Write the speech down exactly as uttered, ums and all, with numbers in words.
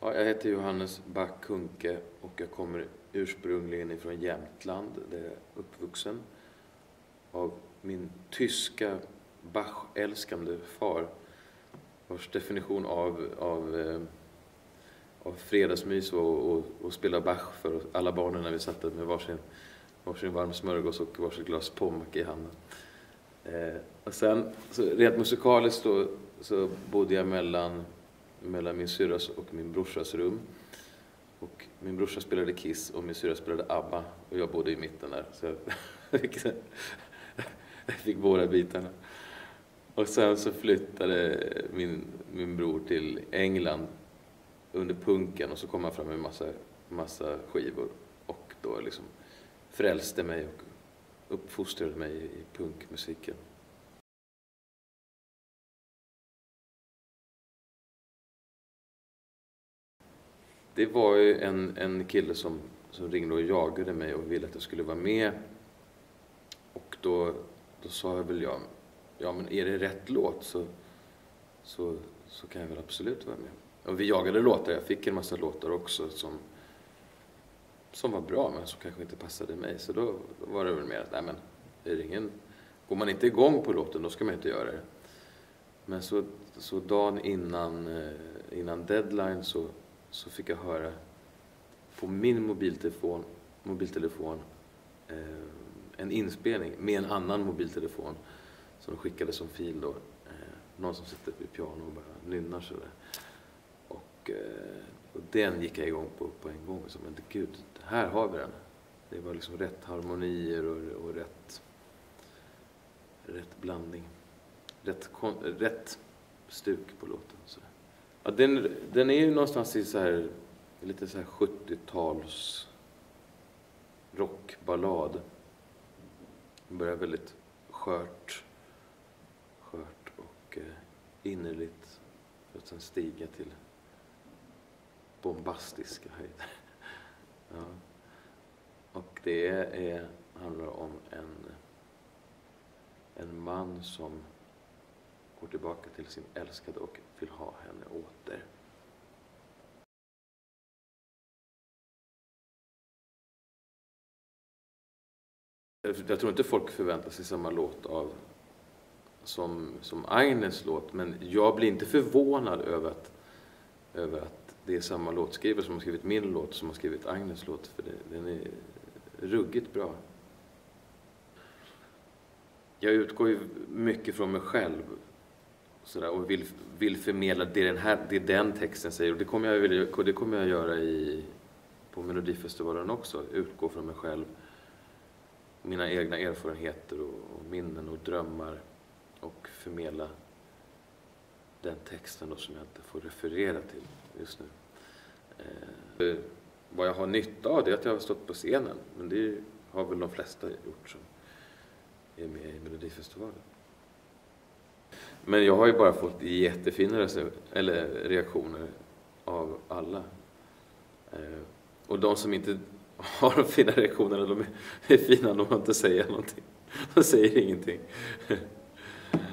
Ja, jag heter Johannes Back-Kuhnke och jag kommer ursprungligen ifrån Jämtland där jag är uppvuxen. Av min tyska Bach-älskande far, vars definition av, av, eh, av fredagsmys och, och, och spela Bach för alla barnen när vi satt med varsin, varsin varm smörgås och varsitt glas pommac i handen. Eh, och sen, så rent musikaliskt då, så bodde jag mellan, mellan min syrras och min brorsas rum. Och min brorsa spelade Kiss och min syrra spelade ABBA och jag bodde i mitten där. Så jag fick, jag fick båda bitarna. Och sen så flyttade min, min bror till England under punken och så kom han fram med en massa, massa skivor. Och då liksom frälste mig och uppfostrade mig i punkmusiken. Det var ju en, en kille som, som ringde och jagade mig och ville att jag skulle vara med. Och då, då sa jag väl ja, ja men är det rätt låt så, så, så kan jag väl absolut vara med. Och vi jagade låtar, jag fick en massa låtar också som, som var bra men som kanske inte passade mig. Så då, då var det väl mer att nej men, är det ingen, går man inte igång på låten då ska man inte göra det. Men så, så dagen innan, innan deadline så så fick jag höra på min mobiltelefon, mobiltelefon eh, en inspelning med en annan mobiltelefon som skickades som fil då. Eh, någon som sitter vid piano och bara nynnar sådär. Och, eh, och den gick jag igång på på en gång. Så, men gud, här har vi den. Det var liksom rätt harmonier och, och rätt, rätt blandning. Rätt, rätt stuk på låten. Så. Ja, den, den är ju någonstans i så här, lite så här sjuttio-tals rockballad. Den börjar väldigt skört, skört och eh, innerligt för att sen stiga till bombastiska höjder. Ja. Och det är, handlar om en, en man som går tillbaka till sin älskade och vill ha henne åter. Jag tror inte folk förväntar sig samma låt av som, som Agnes låt, men jag blir inte förvånad över att, över att det är samma låtskrivare som har skrivit min låt som har skrivit Agnes låt, för det, den är ruggigt bra. Jag utgår ju mycket från mig själv sådär, och vill, vill förmedla det den, här, det den texten säger. Och det kommer jag, det kommer jag göra i, på Melodifestivalen också. Utgå från mig själv. Mina egna erfarenheter och, och minnen och drömmar. Och förmedla den texten då som jag inte får referera till just nu. Eh, vad jag har nytta av det är att jag har stått på scenen. Men det har väl de flesta gjort som är med i Melodifestivalen. Men jag har ju bara fått jättefina eller reaktioner av alla. Eh, och de som inte har de fina reaktionerna, de är fina, de har inte säger någonting. De säger ingenting.